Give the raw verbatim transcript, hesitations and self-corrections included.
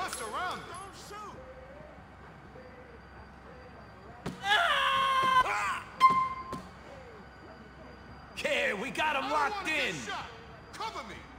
mess around. Don't shoot. Ah! Okay, we got him locked in. Cover me.